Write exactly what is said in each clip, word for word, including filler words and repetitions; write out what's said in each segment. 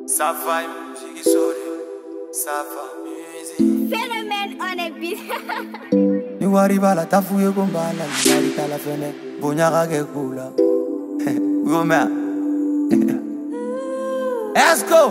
SAFAMUSIC sorry, SAFAMUSIC. Phénomène on est beat. Ni wari bala tafuye gombala, ni wari tala fene, bonyaka ke kula. Goma. ESCO.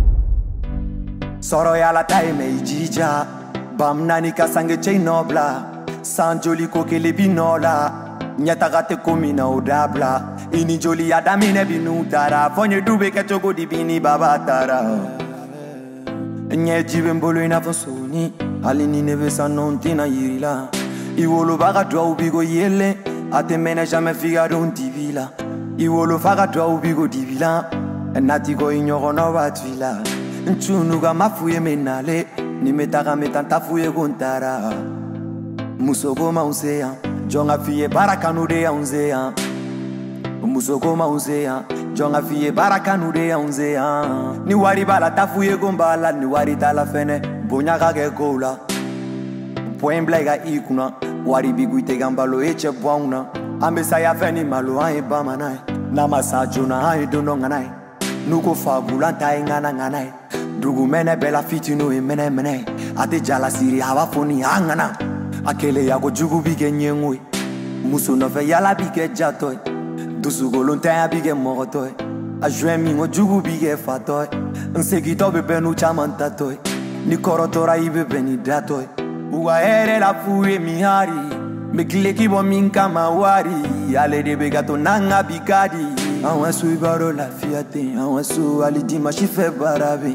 Soro ya la time ijija, bam nani kasange chain nobla, sanjoli kokele binola, nyatagate komina odabla, ini joli adamine binutara, fonye dube kachoko di bini babatara. Nye jibe mbolo ina fonsoni, alini neve sanonti na yirila, iwolo baga dwa ubigo yele, ate mene jamais figa don divila, iwolo faga dwa ubigo divila, natiko inyoro no batwila. Nchunuga mafuye menale, ni metaka metanta fuye gontara. Musoko mausea, jonga fiye barakanude ya unzea. Musoko mausea, jonga fiye barakanude ya unzea. Ni wari bala tafuye gombala, ni wari tala fene, bonyaka ke gola. Point blega ikuna, wari biguite gambalo eche bwauna. Ambesa ya feni malo ae bamanai, namasa jona ae dononganai. Nuko fabula ntai ngana nganai. Dugu mene bela fitino e mene mene, ate jala siri hawa foni angana. Akele yako jugu bige nyengwe, muso nofe yala bige jatoy. Dusu golonte ya bige morotoy, ajwe mingo jugu bige fatoy. Nseki tobe benu chamanta toy, ni korotora ibe beni datoy. Uwa ere la fuye mihari, mekile kibo minka mawari. Ale de begato nanga bigadi. Awan su ibaro la fiate, awan su alidima shife barabe.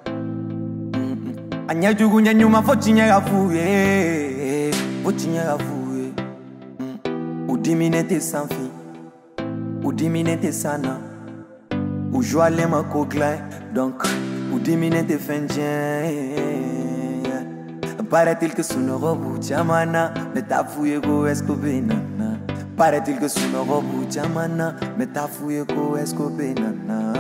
Anya jugu nya nyuma fochinya gafuye, fochinya gafuye. Udiminete sans fin, udiminete sana. Ujoale ma coglin, donc udiminete fendien. Paraît-il que son robe jamana, mais ta fouille go ESCO P. Paraît-il que son robe jamana, mais ta fouille go ESCO P.